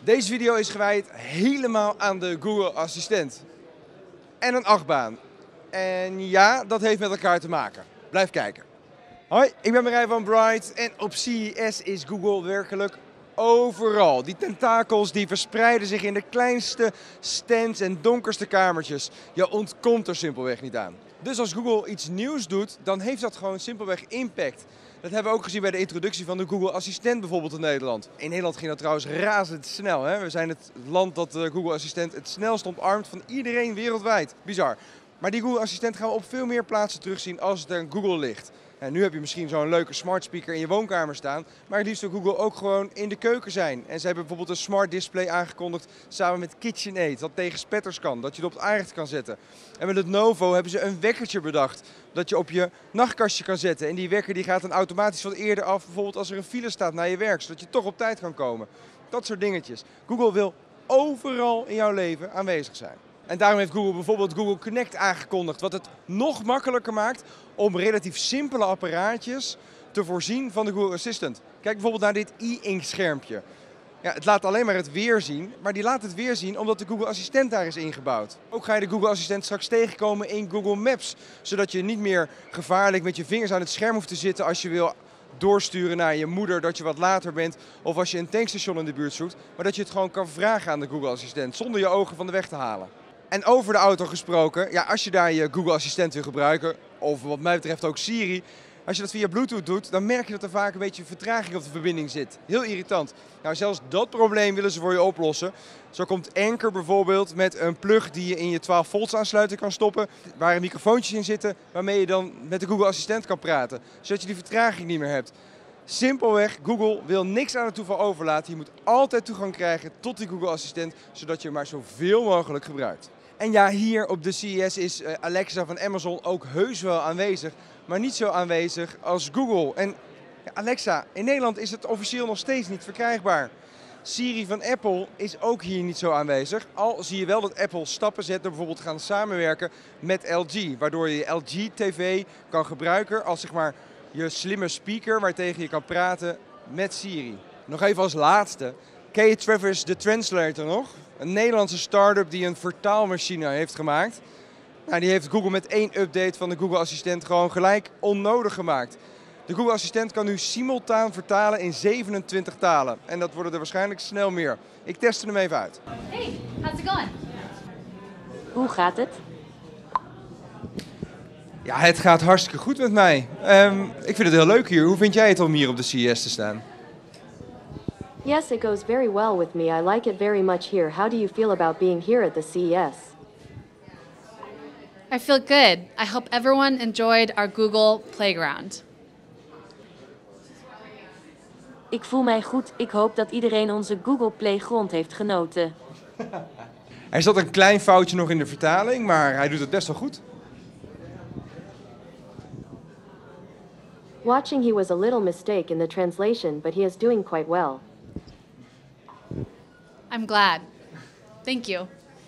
Deze video is gewijd helemaal aan de Google Assistent. En een achtbaan. En ja, dat heeft met elkaar te maken. Blijf kijken. Hoi, ik ben Marijn van Bright en op CES is Google werkelijk overal. Die tentakels die verspreiden zich in de kleinste stands en donkerste kamertjes. Je ontkomt er simpelweg niet aan. Dus als Google iets nieuws doet, dan heeft dat gewoon simpelweg impact. Dat hebben we ook gezien bij de introductie van de Google Assistent bijvoorbeeld in Nederland. In Nederland ging dat trouwens razendsnel. Hè? We zijn het land dat de Google Assistent het snelst omarmt van iedereen wereldwijd. Bizar. Maar die Google Assistent gaan we op veel meer plaatsen terugzien als het aan Google ligt. En nu heb je misschien zo'n leuke smart speaker in je woonkamer staan, maar het liefst wil Google ook gewoon in de keuken zijn. En ze hebben bijvoorbeeld een smart display aangekondigd samen met KitchenAid, dat tegen spetters kan, dat je het op het aanrecht kan zetten. En met Lenovo hebben ze een wekkertje bedacht, dat je op je nachtkastje kan zetten. En die wekker die gaat dan automatisch wat eerder af, bijvoorbeeld als er een file staat naar je werk, zodat je toch op tijd kan komen. Dat soort dingetjes. Google wil overal in jouw leven aanwezig zijn. En daarom heeft Google bijvoorbeeld Google Connect aangekondigd, wat het nog makkelijker maakt om relatief simpele apparaatjes te voorzien van de Google Assistant. Kijk bijvoorbeeld naar dit e-ink schermpje. Ja, het laat alleen maar het weer zien, maar die laat het weer zien omdat de Google Assistent daar is ingebouwd. Ook ga je de Google Assistent straks tegenkomen in Google Maps, zodat je niet meer gevaarlijk met je vingers aan het scherm hoeft te zitten als je wil doorsturen naar je moeder dat je wat later bent of als je een tankstation in de buurt zoekt, maar dat je het gewoon kan vragen aan de Google Assistent zonder je ogen van de weg te halen. En over de auto gesproken, ja, als je daar je Google Assistent wil gebruiken, of wat mij betreft ook Siri, als je dat via Bluetooth doet, dan merk je dat er vaak een beetje vertraging op de verbinding zit. Heel irritant. Nou, zelfs dat probleem willen ze voor je oplossen. Zo komt Anker bijvoorbeeld met een plug die je in je 12 volts aansluiting kan stoppen, waar een microfoontjes in zitten, waarmee je dan met de Google Assistent kan praten, zodat je die vertraging niet meer hebt. Simpelweg, Google wil niks aan het toeval overlaten. Je moet altijd toegang krijgen tot die Google Assistent, zodat je hem maar zoveel mogelijk gebruikt. En ja, hier op de CES is Alexa van Amazon ook heus wel aanwezig, maar niet zo aanwezig als Google. En ja, Alexa, in Nederland is het officieel nog steeds niet verkrijgbaar. Siri van Apple is ook hier niet zo aanwezig, al zie je wel dat Apple stappen zet door bijvoorbeeld te gaan samenwerken met LG, waardoor je LG TV kan gebruiken als zeg maar je slimme speaker waartegen je kan praten met Siri. Nog even als laatste, ken je Travis the Translator nog? Een Nederlandse start-up die een vertaalmachine heeft gemaakt. Nou, die heeft Google met één update van de Google Assistent gewoon gelijk onnodig gemaakt. De Google Assistent kan nu simultaan vertalen in 27 talen. En dat worden er waarschijnlijk snel meer. Ik testte hem even uit. Hey, how's it going? Hoe gaat het? Ja, het gaat hartstikke goed met mij. Ik vind het heel leuk hier. Hoe vind jij het om hier op de CES te staan? Yes, it goes very well with me. I like it very much here. How do you feel about being here at the CES? I feel good. I hope everyone enjoyed our Google Playground. Ik voel mij goed. Ik hoop dat iedereen onze Google Playground heeft genoten. Er zat een klein foutje nog in de vertaling, maar hij doet het best wel goed. Watching he was a little mistake in the translation, but he is doing quite well. I'm glad. Thank you.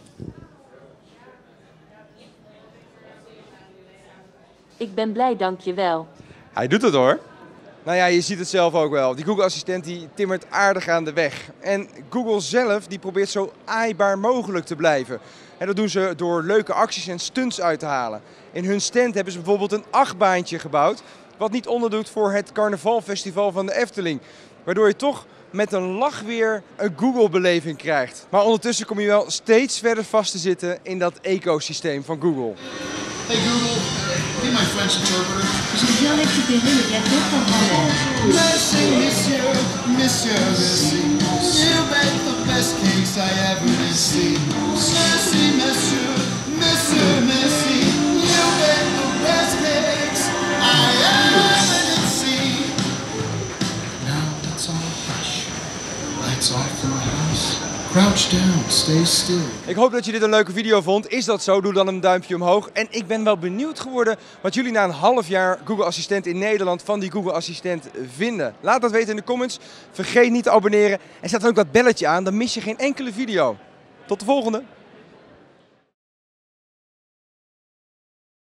Ik ben blij, dankjewel. Hij doet het hoor. Nou ja, je ziet het zelf ook wel. Die Google Assistent die timmert aardig aan de weg. En Google zelf die probeert zo aaibaar mogelijk te blijven. En dat doen ze door leuke acties en stunts uit te halen. In hun stand hebben ze bijvoorbeeld een achtbaantje gebouwd, wat niet onderdoet voor het carnavalfestival van de Efteling. Waardoor je toch met een lach weer een Google-beleving krijgt. Maar ondertussen kom je wel steeds verder vast te zitten in dat ecosysteem van Google. Hey Google, be my French interpreter. Je viens récupérer le gâteau pour grand-mère. Merci, monsieur, monsieur, merci. You bake the best cakes I ever did see. Merci, monsieur, monsieur, merci. You bake the best cakes I ever did see. Now let's all hush. Lights off in my house. Crouch down, stay still. Ik hoop dat je dit een leuke video vond. Is dat zo? Doe dan een duimpje omhoog. En ik ben wel benieuwd geworden wat jullie na een half jaar Google Assistent in Nederland van die Google Assistent vinden. Laat dat weten in de comments. Vergeet niet te abonneren en zet dan ook dat belletje aan, dan mis je geen enkele video. Tot de volgende!